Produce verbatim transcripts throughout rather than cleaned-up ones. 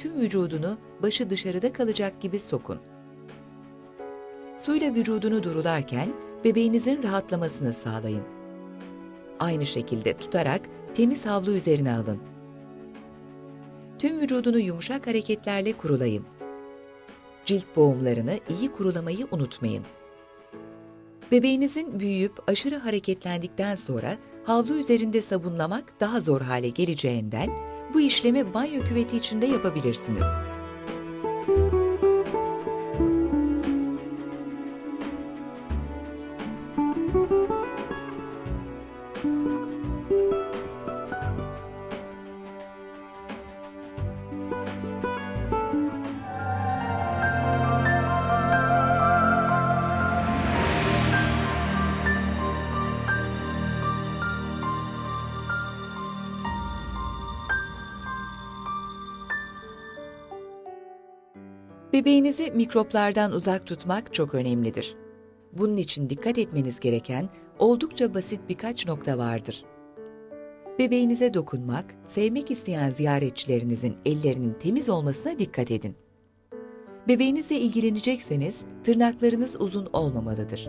tüm vücudunu başı dışarıda kalacak gibi sokun. Suyla vücudunu durularken bebeğinizin rahatlamasını sağlayın. Aynı şekilde tutarak temiz havlu üzerine alın. Tüm vücudunu yumuşak hareketlerle kurulayın. Cilt boğumlarını iyi kurulamayı unutmayın. Bebeğinizin büyüyüp aşırı hareketlendikten sonra havlu üzerinde sabunlamak daha zor hale geleceğinden bu işlemi banyo küveti içinde yapabilirsiniz. Bebeğinizi mikroplardan uzak tutmak çok önemlidir. Bunun için dikkat etmeniz gereken oldukça basit birkaç nokta vardır. Bebeğinize dokunmak, sevmek isteyen ziyaretçilerinizin ellerinin temiz olmasına dikkat edin. Bebeğinizle ilgilenecekseniz tırnaklarınız uzun olmamalıdır.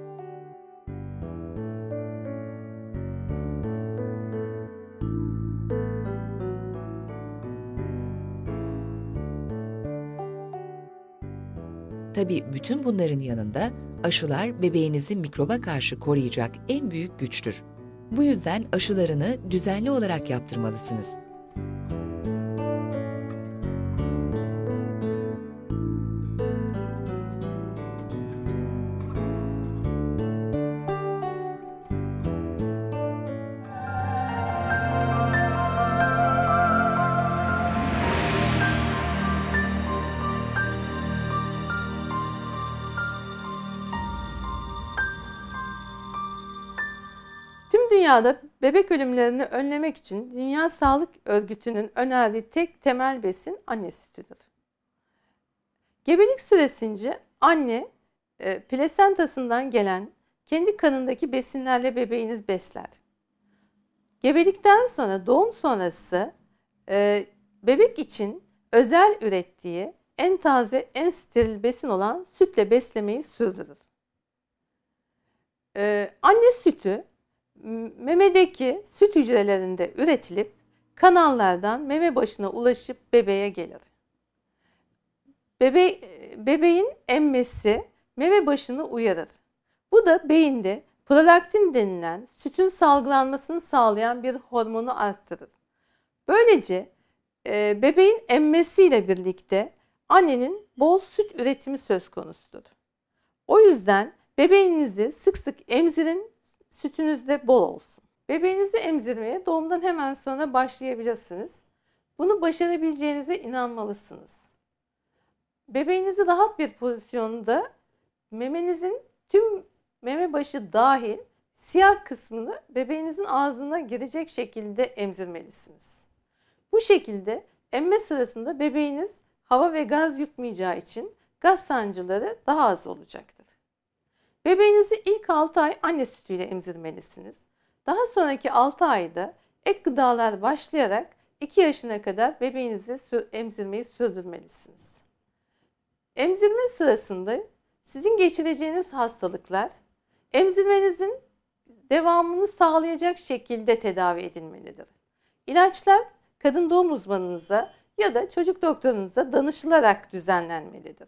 Tabii bütün bunların yanında aşılar bebeğinizi mikroba karşı koruyacak en büyük güçtür. Bu yüzden aşılarını düzenli olarak yaptırmalısınız. Dünyada bebek ölümlerini önlemek için Dünya Sağlık Örgütü'nün önerdiği tek temel besin anne sütüdür. Gebelik süresince anne e, plasentasından gelen kendi kanındaki besinlerle bebeğiniz besler. Gebelikten sonra doğum sonrası e, bebek için özel ürettiği en taze, en steril besin olan sütle beslemeyi sürdürür. E, anne sütü memedeki süt hücrelerinde üretilip kanallardan meme başına ulaşıp bebeğe gelir. Bebe bebeğin emmesi meme başını uyarır. Bu da beyinde prolaktin denilen sütün salgılanmasını sağlayan bir hormonu arttırır. Böylece e, bebeğin emmesiyle birlikte annenin bol süt üretimi söz konusudur. O yüzden bebeğinizi sık sık emzirin, sütünüz de bol olsun. Bebeğinizi emzirmeye doğumdan hemen sonra başlayabilirsiniz. Bunu başarabileceğinize inanmalısınız. Bebeğinizi rahat bir pozisyonda memenizin tüm meme başı dahil siyah kısmını bebeğinizin ağzına girecek şekilde emzirmelisiniz. Bu şekilde emme sırasında bebeğiniz hava ve gaz yutmayacağı için gaz sancıları daha az olacaktır. Bebeğinizi ilk altı ay anne sütüyle emzirmelisiniz. Daha sonraki altı ayda ek gıdalar başlayarak iki yaşına kadar bebeğinizi emzirmeyi sürdürmelisiniz. Emzirme sırasında sizin geçireceğiniz hastalıklar emzirmenizin devamını sağlayacak şekilde tedavi edilmelidir. İlaçlar kadın doğum uzmanınıza ya da çocuk doktorunuza danışılarak düzenlenmelidir.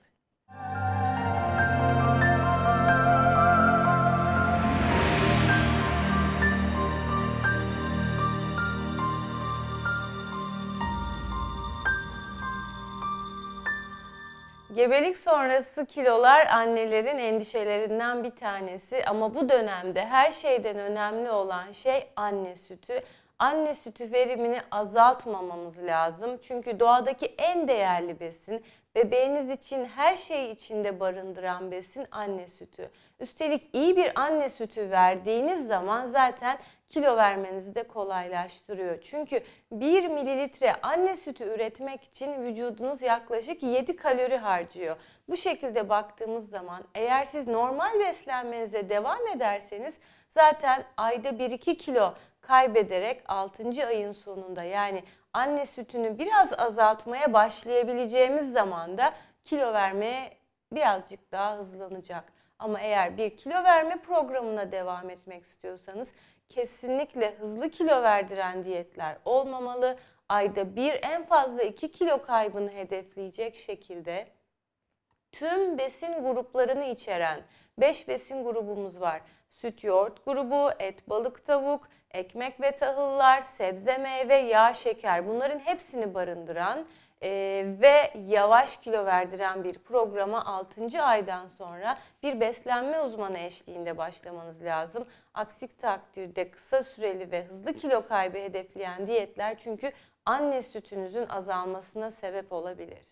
Gebelik sonrası kilolar annelerin endişelerinden bir tanesi ama bu dönemde her şeyden önemli olan şey anne sütü. Anne sütü verimini azaltmamamız lazım. Çünkü doğadaki en değerli besin, bebeğiniz için her şeyi içinde barındıran besin anne sütü. Üstelik iyi bir anne sütü verdiğiniz zaman zaten kilo vermenizi de kolaylaştırıyor. Çünkü bir mililitre anne sütü üretmek için vücudunuz yaklaşık yedi kalori harcıyor. Bu şekilde baktığımız zaman eğer siz normal beslenmenize devam ederseniz zaten ayda bir iki kilo kaybederek altıncı ayın sonunda, yani anne sütünü biraz azaltmaya başlayabileceğimiz zamanda kilo vermeye birazcık daha hızlanacak. Ama eğer bir kilo verme programına devam etmek istiyorsanız kesinlikle hızlı kilo verdiren diyetler olmamalı. Ayda bir, en fazla iki kilo kaybını hedefleyecek şekilde tüm besin gruplarını içeren beş besin grubumuz var. Süt, yoğurt grubu, et, balık, tavuk, ekmek ve tahıllar, sebze, meyve, yağ, şeker, bunların hepsini barındıran e, ve yavaş kilo verdiren bir programa altıncı aydan sonra bir beslenme uzmanı eşliğinde başlamanız lazım. Aksi takdirde kısa süreli ve hızlı kilo kaybı hedefleyen diyetler çünkü anne sütünüzün azalmasına sebep olabilir.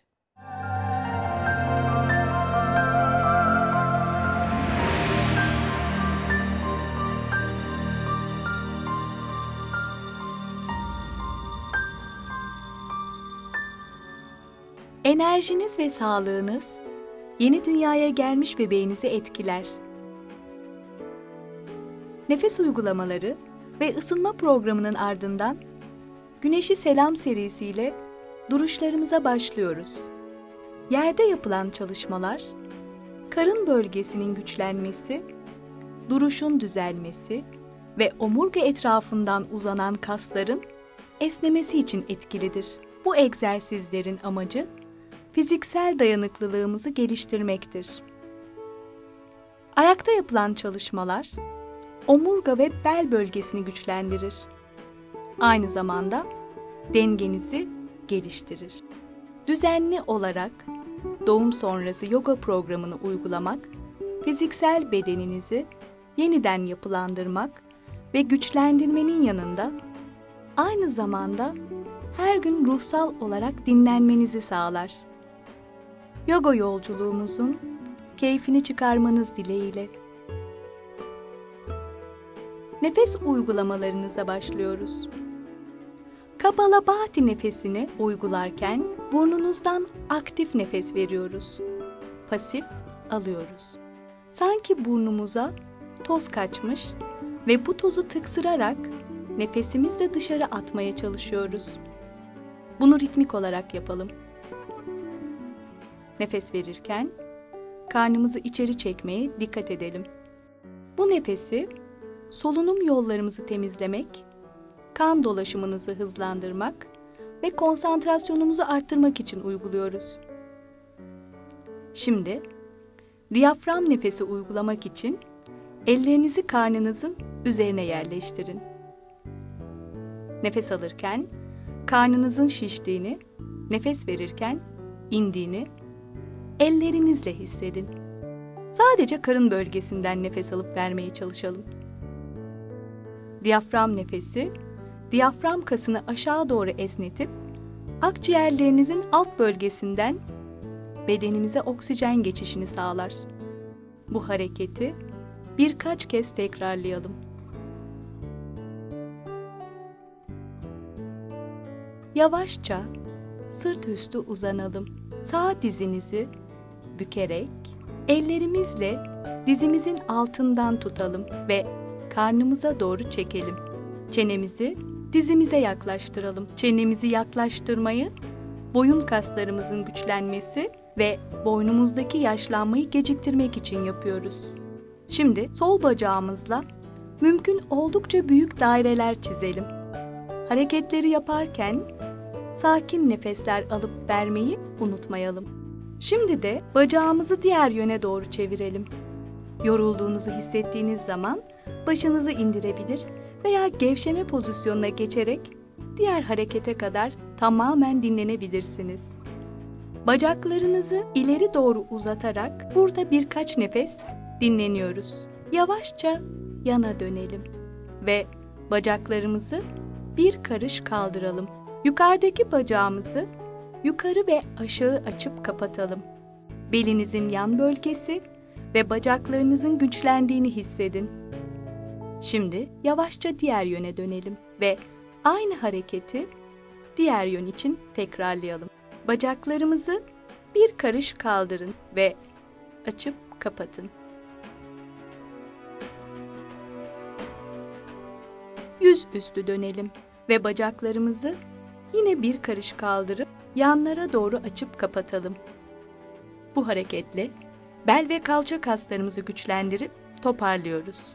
Enerjiniz ve sağlığınız yeni dünyaya gelmiş bebeğinizi etkiler. Nefes uygulamaları ve ısınma programının ardından Güneşi Selam serisiyle duruşlarımıza başlıyoruz. Yerde yapılan çalışmalar, karın bölgesinin güçlenmesi, duruşun düzelmesi ve omurga etrafından uzanan kasların esnemesi için etkilidir. Bu egzersizlerin amacı fiziksel dayanıklılığımızı geliştirmektir. Ayakta yapılan çalışmalar, omurga ve bel bölgesini güçlendirir. Aynı zamanda dengenizi geliştirir. Düzenli olarak doğum sonrası yoga programını uygulamak, fiziksel bedeninizi yeniden yapılandırmak ve güçlendirmenin yanında aynı zamanda her gün ruhsal olarak dinlenmenizi sağlar. Yoga yolculuğumuzun keyfini çıkarmanız dileğiyle. Nefes uygulamalarınıza başlıyoruz. Kapalabhati nefesini uygularken burnunuzdan aktif nefes veriyoruz. Pasif alıyoruz. Sanki burnumuza toz kaçmış ve bu tozu tıksırarak nefesimizle dışarı atmaya çalışıyoruz. Bunu ritmik olarak yapalım. Nefes verirken karnımızı içeri çekmeye dikkat edelim. Bu nefesi solunum yollarımızı temizlemek, kan dolaşımınızı hızlandırmak ve konsantrasyonumuzu arttırmak için uyguluyoruz. Şimdi diyafram nefesi uygulamak için ellerinizi karnınızın üzerine yerleştirin. Nefes alırken karnınızın şiştiğini, nefes verirken indiğini ellerinizle hissedin. Sadece karın bölgesinden nefes alıp vermeye çalışalım. Diyafram nefesi, diyafram kasını aşağı doğru esnetip akciğerlerinizin alt bölgesinden bedenimize oksijen geçişini sağlar. Bu hareketi birkaç kez tekrarlayalım. Yavaşça sırt üstü uzanalım. Sağ dizinizi bükerek ellerimizle dizimizin altından tutalım ve karnımıza doğru çekelim. Çenemizi dizimize yaklaştıralım. Çenemizi yaklaştırmayı boyun kaslarımızın güçlenmesi ve boynumuzdaki yaşlanmayı geciktirmek için yapıyoruz. Şimdi sol bacağımızla mümkün oldukça büyük daireler çizelim. Hareketleri yaparken sakin nefesler alıp vermeyi unutmayalım. Şimdi de bacağımızı diğer yöne doğru çevirelim. Yorulduğunuzu hissettiğiniz zaman başınızı indirebilir veya gevşeme pozisyonuna geçerek diğer harekete kadar tamamen dinlenebilirsiniz. Bacaklarınızı ileri doğru uzatarak burada birkaç nefes dinleniyoruz. Yavaşça yana dönelim ve bacaklarımızı bir karış kaldıralım. Yukarıdaki bacağımızı yukarı ve aşağı açıp kapatalım. Belinizin yan bölgesi ve bacaklarınızın güçlendiğini hissedin. Şimdi yavaşça diğer yöne dönelim ve aynı hareketi diğer yön için tekrarlayalım. Bacaklarımızı bir karış kaldırın ve açıp kapatın. yüz üstü dönelim ve bacaklarımızı yine bir karış kaldırıp yanlara doğru açıp kapatalım. Bu hareketle bel ve kalça kaslarımızı güçlendirip toparlıyoruz.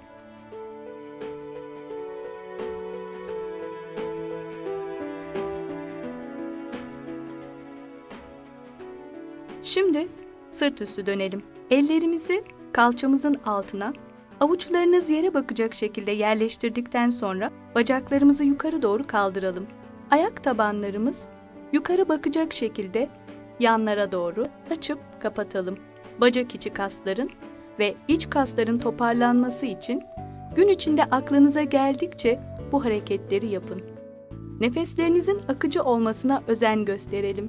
Şimdi sırt üstü dönelim. Ellerimizi kalçamızın altına, avuçlarınız yere bakacak şekilde yerleştirdikten sonra bacaklarımızı yukarı doğru kaldıralım. Ayak tabanlarımız yukarı bakacak şekilde yanlara doğru açıp kapatalım. Bacak içi kasların ve iç kasların toparlanması için gün içinde aklınıza geldikçe bu hareketleri yapın. Nefeslerinizin akıcı olmasına özen gösterelim.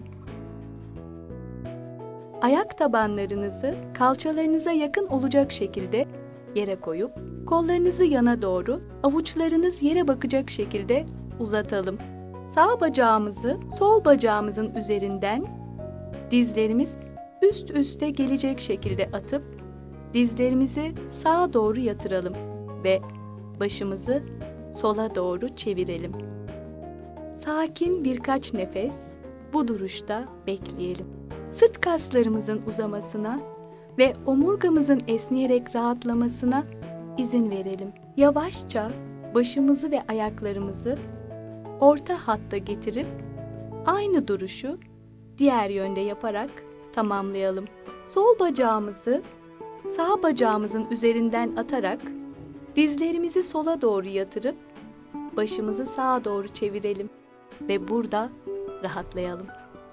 Ayak tabanlarınızı kalçalarınıza yakın olacak şekilde yere koyup kollarınızı yana doğru, avuçlarınız yere bakacak şekilde uzatalım. Sağ bacağımızı sol bacağımızın üzerinden dizlerimiz üst üste gelecek şekilde atıp dizlerimizi sağa doğru yatıralım ve başımızı sola doğru çevirelim. Sakin birkaç nefes bu duruşta bekleyelim. Sırt kaslarımızın uzamasına ve omurgamızın esneyerek rahatlamasına izin verelim. Yavaşça başımızı ve ayaklarımızı orta hatta getirip aynı duruşu diğer yönde yaparak tamamlayalım. Sol bacağımızı sağ bacağımızın üzerinden atarak dizlerimizi sola doğru yatırıp başımızı sağa doğru çevirelim ve burada rahatlayalım.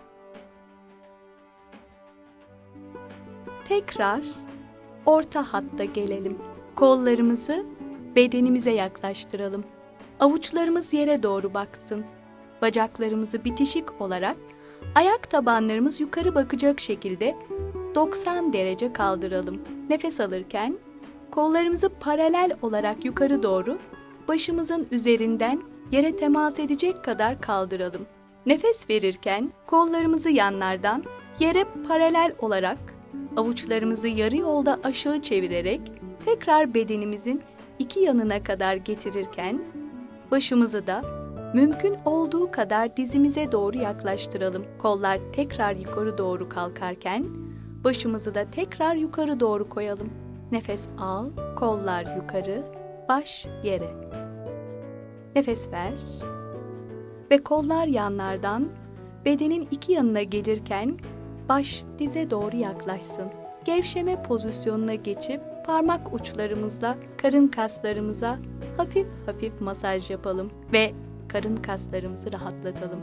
Tekrar orta hatta gelelim. Kollarımızı bedenimize yaklaştıralım. Avuçlarımız yere doğru baksın. Bacaklarımızı bitişik olarak ayak tabanlarımız yukarı bakacak şekilde doksan derece kaldıralım. Nefes alırken kollarımızı paralel olarak yukarı doğru başımızın üzerinden yere temas edecek kadar kaldıralım. Nefes verirken kollarımızı yanlardan yere paralel olarak avuçlarımızı yarı yolda aşağı çevirerek tekrar bedenimizin iki yanına kadar getirirken başımızı da mümkün olduğu kadar dizimize doğru yaklaştıralım. Kollar tekrar yukarı doğru kalkarken başımızı da tekrar yukarı doğru koyalım. Nefes al, kollar yukarı, baş yere. Nefes ver ve kollar yanlardan bedenin iki yanına gelirken baş dize doğru yaklaşsın. Gevşeme pozisyonuna geçip parmak uçlarımızla karın kaslarımıza hafif hafif masaj yapalım ve karın kaslarımızı rahatlatalım.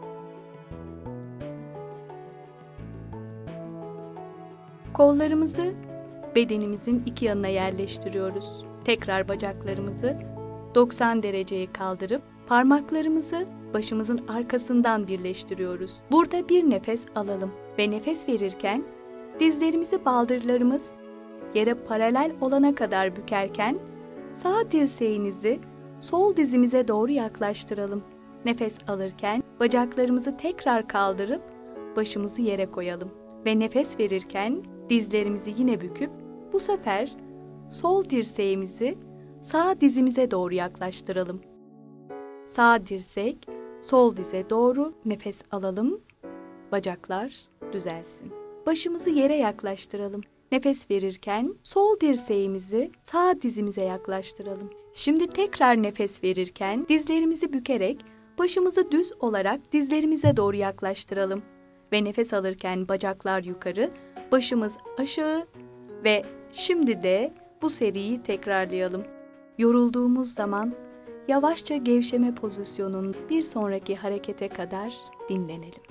Kollarımızı bedenimizin iki yanına yerleştiriyoruz. Tekrar bacaklarımızı doksan dereceye kaldırıp parmaklarımızı başımızın arkasından birleştiriyoruz. Burada bir nefes alalım ve nefes verirken dizlerimizi baldırlarımız yere paralel olana kadar bükerken sağ dirseğinizi sol dizimize doğru yaklaştıralım. Nefes alırken bacaklarımızı tekrar kaldırıp başımızı yere koyalım ve nefes verirken dizlerimizi yine büküp bu sefer sol dirseğimizi sağ dizimize doğru yaklaştıralım. Sağ dirsek sol dize doğru nefes alalım. Bacaklar düzelsin. Başımızı yere yaklaştıralım. Nefes verirken sol dirseğimizi sağ dizimize yaklaştıralım. Şimdi tekrar nefes verirken dizlerimizi bükerek başımızı düz olarak dizlerimize doğru yaklaştıralım. Ve nefes alırken bacaklar yukarı, başımız aşağı ve şimdi de bu seriyi tekrarlayalım. Yorulduğumuz zaman yavaşça gevşeme pozisyonun bir sonraki harekete kadar dinlenelim.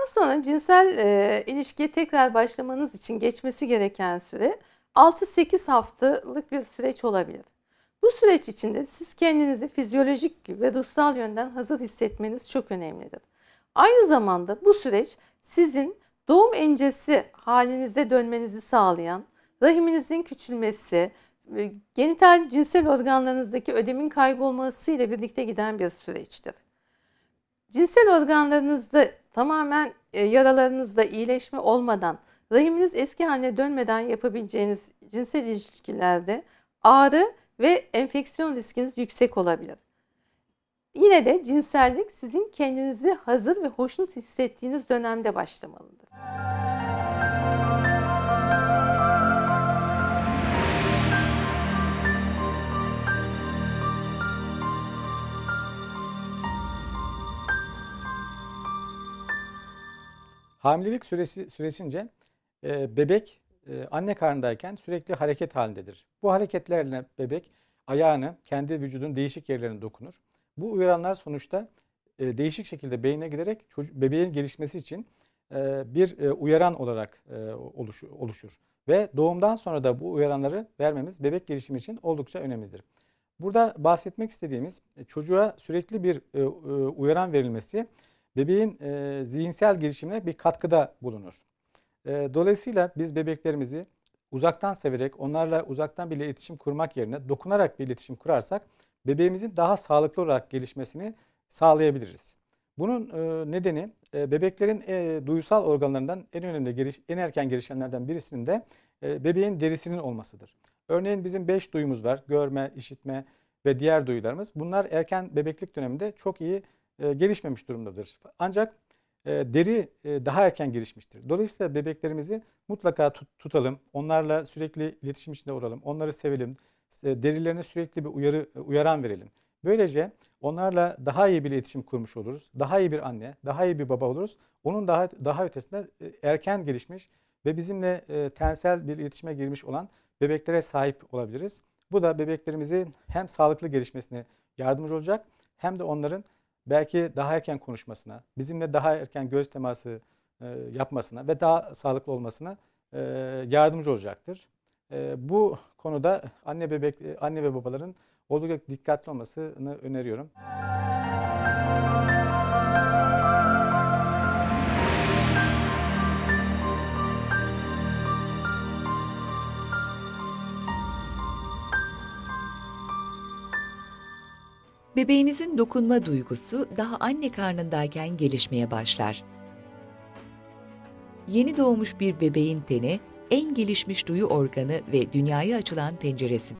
sonra cinsel e, ilişkiye tekrar başlamanız için geçmesi gereken süre altı sekiz haftalık bir süreç olabilir. Bu süreç içinde siz kendinizi fizyolojik ve ruhsal yönden hazır hissetmeniz çok önemlidir. Aynı zamanda bu süreç sizin doğum öncesi halinize dönmenizi sağlayan, rahiminizin küçülmesi, genital cinsel organlarınızdaki ödemin kaybolması ile birlikte giden bir süreçtir. Cinsel organlarınızda tamamen yaralarınızda iyileşme olmadan, rahiminiz eski haline dönmeden yapabileceğiniz cinsel ilişkilerde ağrı ve enfeksiyon riskiniz yüksek olabilir. Yine de cinsellik sizin kendinizi hazır ve hoşnut hissettiğiniz dönemde başlamalıdır. Hamilelik süresi süresince e, bebek e, anne karnındayken sürekli hareket halindedir. Bu hareketlerle bebek ayağını, kendi vücudun değişik yerlerine dokunur. Bu uyaranlar sonuçta e, değişik şekilde beyine giderek çocuk, bebeğin gelişmesi için e, bir e, uyaran olarak e, oluşur, oluşur. Ve doğumdan sonra da bu uyaranları vermemiz bebek gelişimi için oldukça önemlidir. Burada bahsetmek istediğimiz çocuğa sürekli bir e, uyaran verilmesi bebeğin e, zihinsel gelişimine bir katkıda bulunur. E, dolayısıyla biz bebeklerimizi uzaktan severek, onlarla uzaktan bir iletişim kurmak yerine dokunarak bir iletişim kurarsak bebeğimizin daha sağlıklı olarak gelişmesini sağlayabiliriz. Bunun e, nedeni e, bebeklerin e, duysal organlarından en önemli, geliş, en erken gelişenlerden birisinin de e, bebeğin derisinin olmasıdır. Örneğin bizim beş duyumuz var: görme, işitme ve diğer duyularımız. Bunlar erken bebeklik döneminde çok iyi e, gelişmemiş durumdadır. Ancak e, deri e, daha erken gelişmiştir. Dolayısıyla bebeklerimizi mutlaka tut, tutalım, onlarla sürekli iletişim içinde olalım, onları sevelim, e, derilerine sürekli bir uyarı, uyaran verelim. Böylece onlarla daha iyi bir iletişim kurmuş oluruz. Daha iyi bir anne, daha iyi bir baba oluruz. Onun daha daha ötesinde erken gelişmiş ve bizimle e, tensel bir iletişime girmiş olan bebeklere sahip olabiliriz. Bu da bebeklerimizin hem sağlıklı gelişmesine yardımcı olacak hem de onların belki daha erken konuşmasına, bizimle daha erken göz teması e, yapmasına ve daha sağlıklı olmasına e, yardımcı olacaktır. E, bu konuda anne bebek anne ve babaların oldukça dikkatli olmasını öneriyorum. Bebeğinizin dokunma duygusu daha anne karnındayken gelişmeye başlar. Yeni doğmuş bir bebeğin teni en gelişmiş duyu organı ve dünyaya açılan penceresidir.